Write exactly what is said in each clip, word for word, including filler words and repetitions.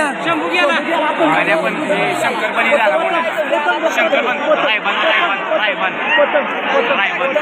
शंभू गेला अरे पण शंकर बनी झाला म्हणून शंकर बन रायबन रायबन रायबन रायबन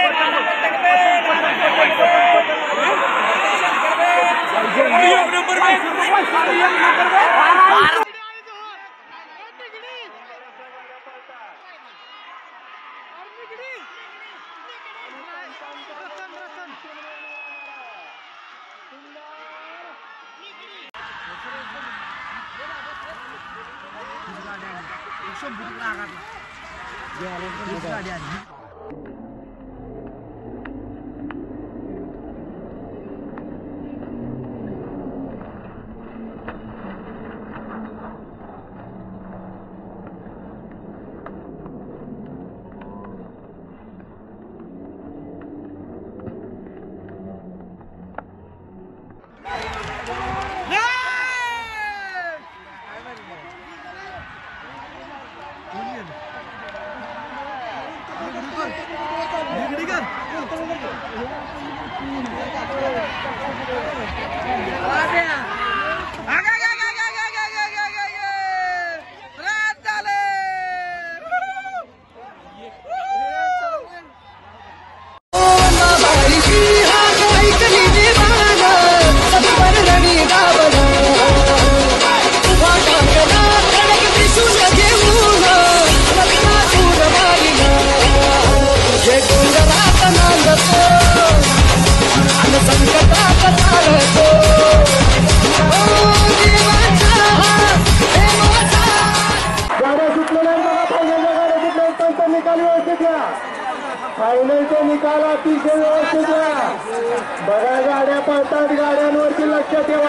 फायनलचे निकाल अतिशय व्यवस्थित द्या. बघा गाड्या पळतात, गाड्यांवरती लक्ष ठेवा.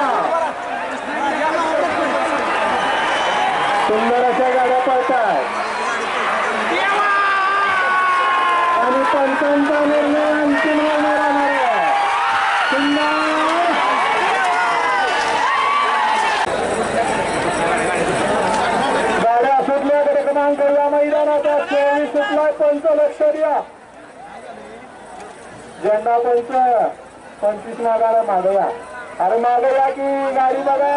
सुंदर अशा गाड्या पळतात आणि पंचांचा निर्णय अंतिम होणार आहे. सुंदर गाड्या सुटल्या गट क्रमांक या मैदानाचा चोवीस सुटला. पंच लक्ष द्या. झेंडा पंच पंचवीस मागाला मागया. अरे मागया की गाडी बघा.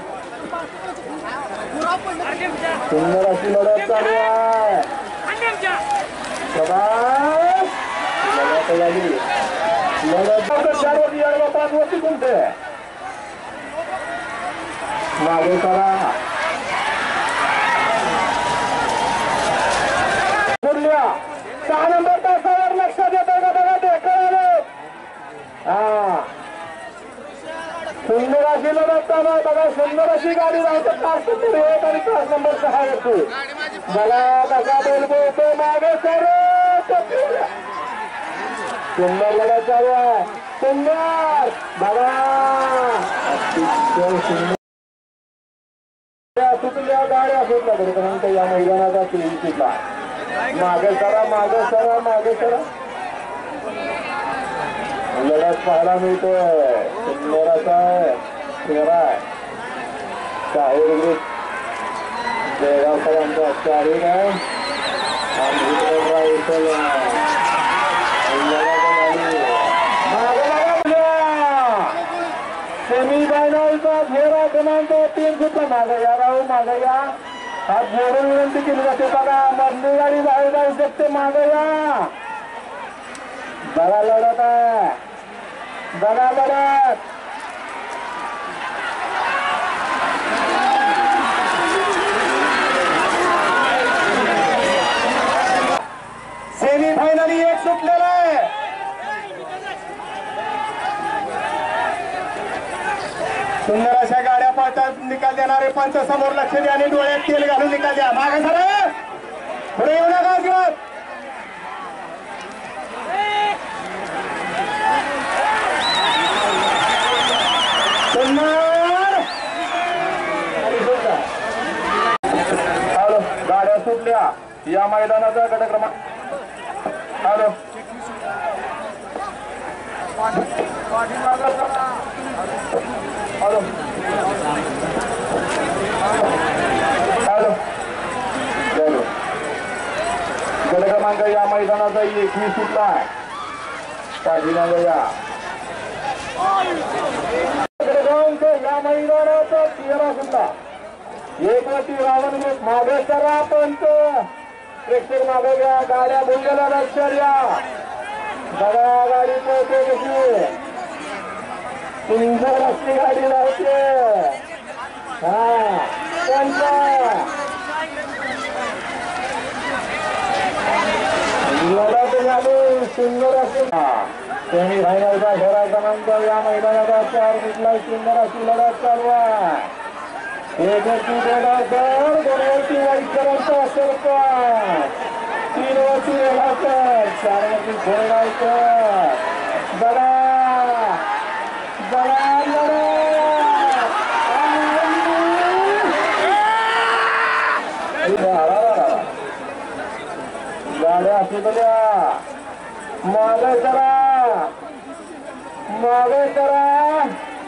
सुंदर अशी लढत चालू आहे. लढत पाच वर्षी कोणते मागे करा. पुढल्या सहा नंबर तासावर लक्ष देतो का बघा. हा सुंदर अशी लढत चालू आहे बघा. सुंदर अशी गाडी राहते. तास नंबर एक आणि तास नंबर सहा येतो बघा. कसा बैल बोलतो मागे सर. सुंदर लढत चालू आहे. सुंदर बघा. सुटल्या गाड्या सुटल्या तरी क्रमांक या मैदानाचा तेवीस सुटला. मागे सरा मागे सरा मागे सरा. लढत पाहायला मिळतोय. सुंदर असा आहे चेहरा आहे. शाहीर ग्रुप जयगावकरांचा शाहीर आहे. सेमी फायनलचा फेरा क्रमांक तीन सुद्धा मागे या. राहू मागे या. हात जोडून विनंती केली जाते बघा. मधली गाडी बाहेर जाऊ शकते. मागे या. बघा लढत आहे. बघा लढत. सेमी फायनल एक सुटलेला आहे. सुंदर अशा गाड्या पळतात. निकाल देणारे पंच समोर लक्ष द्या आणि डोळ्यात तेल घालून निकाल द्या. मागे सर पुढे येऊ नका अजिबात. हॅलो गाड्या सुटल्या या मैदानाचा गट क्रमांक. हॅलो हॅलो हॅलो गट क्रमांक या मैदानाचा एकवीस सुटला आहे. काळजीनगर या या मैदानाचा तेरा सुटला. एक वरती रावण ग्रुप मागे करा पंच प्रेक्षक मागे घ्या गाड्या भुंगेला लक्ष द्या बघा गाडी पोहोचते कशी सुंदर अशी गाडी लावते हा पंच लढत झाली सुंदर अशी सेमी फायनलचा खेळा क्रमांक या मैदानाचा चार कुठला सुंदर अशी लढत चालू आहे एक वरती बेलासर दोन वरती वाईकरांचा सरपंच तीन वरती बेलासर चार वरती घोडेगावकर बघा बघा गाड्या सुटल्या मागे करा मागे करा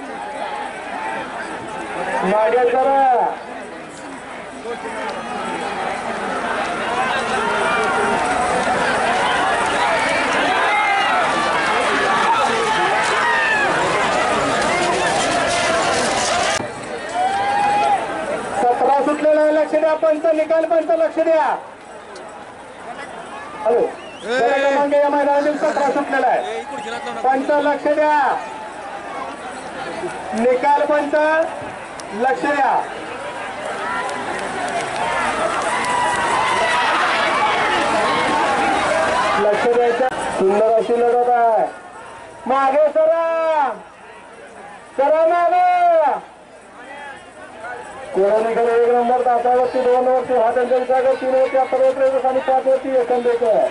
मागे करा सतरा सुटलेला आहे लक्ष द्या पंच निकाल पंच लक्ष द्या हॅलो क्रमांक या मैदानातील सतरा सुटलेला आहे पंच लक्ष द्या निकाल पंच लक्ष द्या लक्ष द्यायचं सुंदर अशी लढत आहे मागे सरा सरा मागे कोरोनीकडे एक नंबर तासावरती दोन वरती हा त्यांच्या विचार तीन वरती अठरा आणि पाच वरती एकंदरीत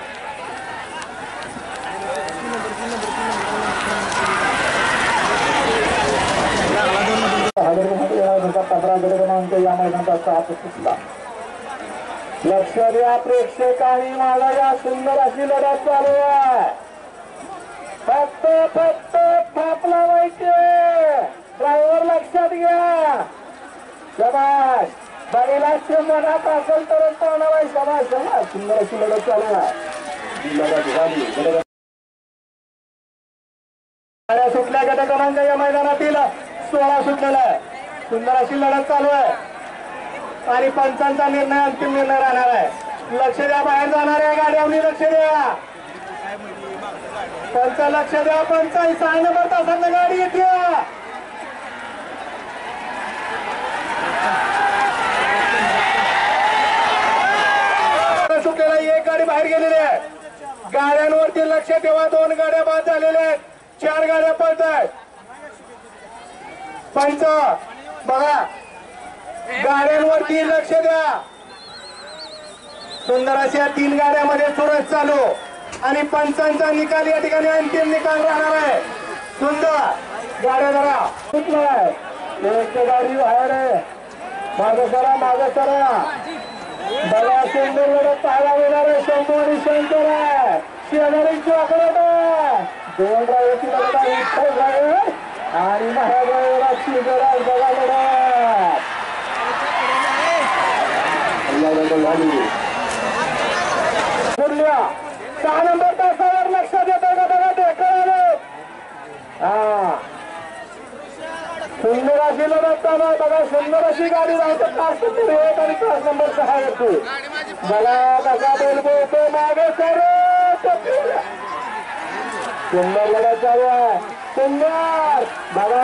पंधरा गड क्रमांक या मैदानाचा सात सुटला लक्ष द्या प्रेक्षकांनी मला या सुंदर अशी लढत चालू आहे फक्त फक्त थाप लावायचे ड्रायव्हर लक्षात घ्या शबाश बैलाच्या मनात असेल तरच पाहणार आहे शबाश शबाश सुंदर अशी लढत चालू आहे लढत झाली गाड्या सुटल्या गट क्रमांक या मैदानातील सोळा सुटलेला आहे सुंदर अशी लढत चालू आहे आणि पंचांचा निर्णय अंतिम निर्णय राहणार आहे लक्ष द्या बाहेर जाणाऱ्या गाड्यांनी लक्ष द्या पंच लक्ष द्या पंच सहा नंबर तासात गाडी येते सुटलेला एक गाडी बाहेर गेलेली आहे गाड्यांवरती लक्ष ठेवा दोन गाड्या बाद झालेल्या आहेत चार गाड्या पळत आहेत पंच बघा गाड्यांवरती लक्ष द्या सुंदर अशा तीन गाड्यामध्ये चुरस चालू आणि पंचांचा निकाल या ठिकाणी अंतिम निकाल राहणार आहे सुंदर गाड्या जरा सुटलाय एक गाडी बाहेर आहे मागे सरा मागे सरा बघा सुंदर लढत पाहायला मिळणार आहे शंभू आणि शंकर आहे शेजारीची आकडत आहे दोन ड्रायव्हरची लढत आहे विठ्ठल ड्रायव्हर आणि महाड्रायव्हराची गरज बघा लढत सहा नंबर तासावर लक्ष देतो का बघा ढेकळाने हा सुंदर अशी लढत चालू आहे बघा सुंदर अशी गाडी राहते तास नंबर एक आणि तास नंबर सहा येतो बघा कसा बोल बोलतो मागे सर सुंदर लढत चालू आहे सुंदर बघा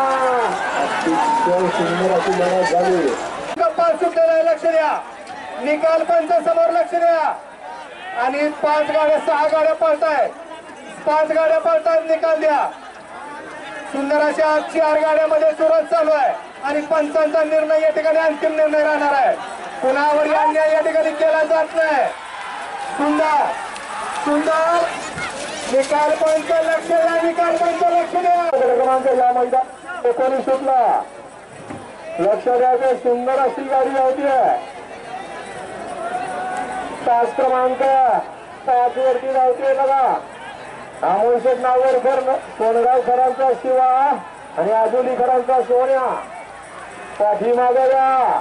सुंदर अशी लढत झाली पाच सुटलेला आहे लक्ष द्या निकाल पंच समोर लक्ष द्या आणि पाच गाड्या सहा गाड्या पळतायत पाच गाड्या पळतायत निकाल द्या सुंदर अशा चार गाड्यामध्ये सुरत चालू आहे आणि पंचांचा निर्णय या ठिकाणी अंतिम निर्णय राहणार आहे कुणावर अन्याय या ठिकाणी केला जात नाही सुंदर सुंदर निकाल पंच लक्ष द्या निकाल पंच लक्ष द्या क्रमांक या मैदान एकोणीस सुटला लक्ष द्यायचं सुंदर अशी गाडी होती आहे तास क्रमांक पाच वरती धावते बघा अमोल शेठ नागरकर सोनगावकरांचा शिवा आणि आजुलीकरांचा सोन्या पाठीमागे या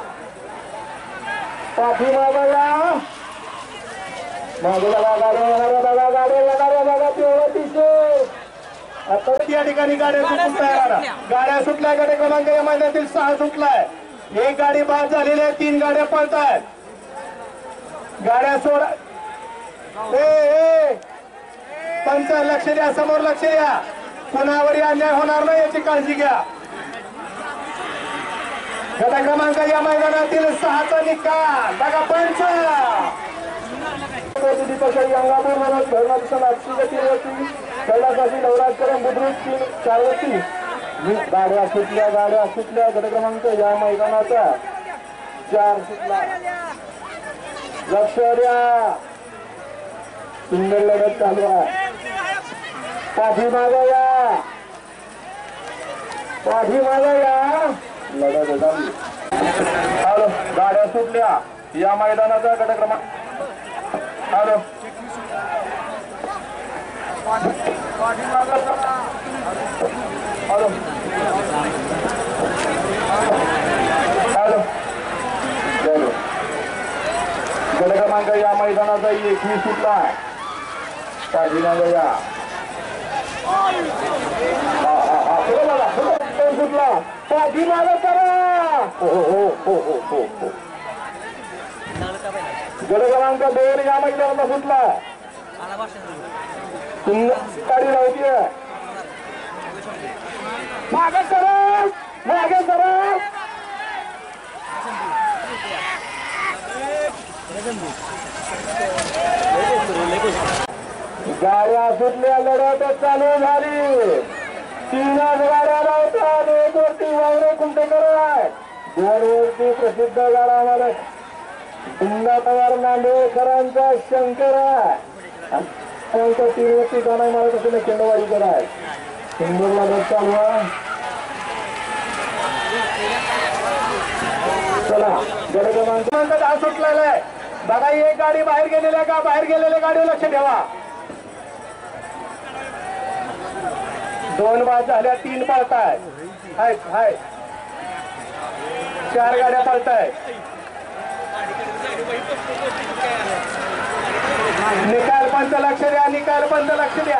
पाठीमागे या मागे बघा गाड्या बघा गाड्या येणाऱ्या बघा तेवढं दिसतो आता या ठिकाणी गाड्या सुटून तयार गाड्या सुटल्या गाड्या क्रमांक या महिन्यातील सहा सुटलाय एक गाडी बाद झालेली आहे, तीन गाड्या पळतायत. गाड्या सोडा. ए ए पंच लक्ष द्या, समोर लक्ष द्या. कुणावरही अन्याय होणार नाही याची काळजी घ्या. गट क्रमांक या मैदानातील सहाचा निकाल बघा. पंच अंगापूर मनोज धर्माधिकारी आठशे तीन वरती कैलासाची नवराजकरण बुद्रुक तीन चार वरती गाड्या सुटल्या गाड्या सुटल्या. गट क्रमांक या मैदानाचा चार सुटला. लक्ष द्या, सुंदर लढत चालू आहे. पाठीमागं या, पाठीमागं या, लढत झाली. हॅलो, गाड्या सुटल्या या मैदानाचा गट क्रमांक. हॅलो, पाठीमागं हॅलो हॅलो चलो. गट क्रमांक या मैदानाचा एकवीस सुटला. पाठीमागं या. सुटला. पाठीमागं करा. हो हो हो हो हो हो. गट क्रमांक दोन या मैदानाचा सुटला. गाडी राहतीये. मागे सरा, मागे सरा. गाड्या सुटल्या, लढत चालू झाली. तीनच गाड्या लावतात. एक वरती वावरे कुंटेकर आहे, दोन वरती प्रसिद्ध गाडा मालक पुन्हा पवार नांदेडकरांचा शंकर आहे. तीन वरती गाणा मालक असलेले खेंडवाडीकर आहे. सुंदर लढत चालू आहे. चला, गट क्रमांक दहा सुटलेला आहे बघा. एक गाडी बाहेर गेलेल्या का बाहेर गेलेल्या गाडीवर लक्ष ठेवा. दोन बाद झाल्या, तीन पळताय. हाय हाय चार गाड्या पळताय. निकाल पंच लक्ष द्या, निकाल पंच लक्ष द्या.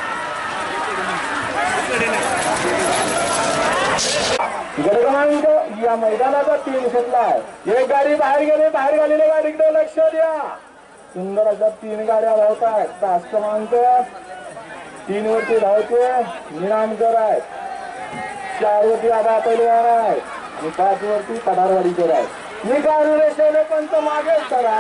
गट क्रमांक या मैदानाचा तीन सुटलाय. एक गाडी बाहेर गेली, बाहेर गेलेल्या गाडीकडे लक्ष द्या. सुंदर अशा तीन गाड्या धावतात. तास क्रमांक तीन वरती धावते निनामकर आहेत, चार वरती आबा पैलवान आहेत आणि पाच वरती पठारवाडीकर आहेत. निकाल रेषेने पंच मागे करा.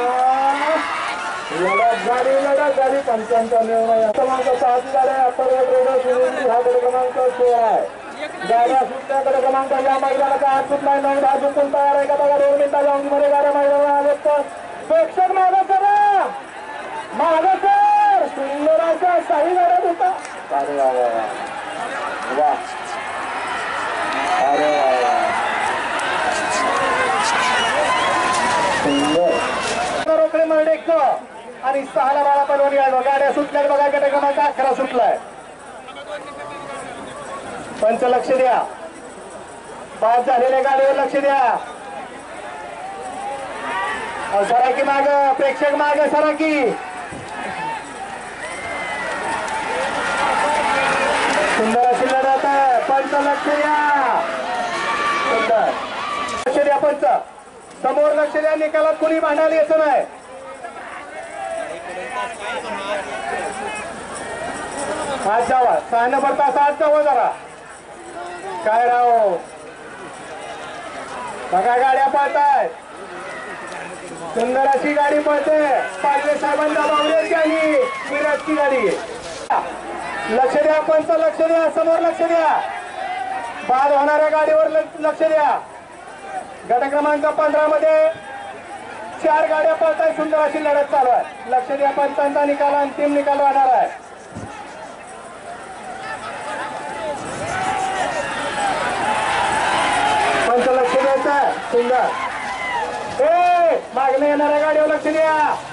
लढत गाडी लढत गाडी पंचांचा निर्णय. क्रमांक सात गाड्या हा गट क्रमांक सोळा आहे. गाड्या सुटल्या. गट क्रमांक या मैदानाचा आठ सुटला. नऊ दहा चुकून तयार आहे का बघा. दोन मिनिटा जाऊन मध्ये गाड्या मैदानाला आले तर प्रेक्षक मागं सरा, मागं सर. सुंदर अशा काही गाड्यात होता. अरे वा वा वा, अरे वा वा, सुंदर. रोकडे मर्डेक आणि सहाला बाळा पलवानी आहे. गाड्या सुटल्या बघा. गट क्रमांक अकरा सुटलाय. पंच लक्ष द्या. बाद झालेल्या गाडीवर लक्ष द्या. सराकी माग, प्रेक्षक माग सराकी. सुंदर अशी लढत आहे. पंच लक्ष द्या. सुंदर लक्ष द्या. पंच समोर लक्ष द्या. निकालात कोणी भांडायला यायचं नाही. आज जावा. सहा नंबर तास आज जावं जरा. काय राव बघा. गाड्या पळतायत. सुंदर अशी गाडी पळते. पालवे साहेबांचा बावलेची आणि विराटची गाडी. लक्ष द्या. पंच लक्ष द्या. समोर लक्ष द्या. बाद होणाऱ्या गाडीवर लक्ष द्या. गट क्रमांक पंधरा मध्ये चार गाड्या पळताय. सुंदर अशी लढत चालू आहे. लक्ष द्या. पंचांचा निकाल अंतिम निकाल राहणार आहे. पंच लक्ष द्यायचं आहे. सुंदर. ए मागणे येणाऱ्या गाडीवर लक्ष द्या.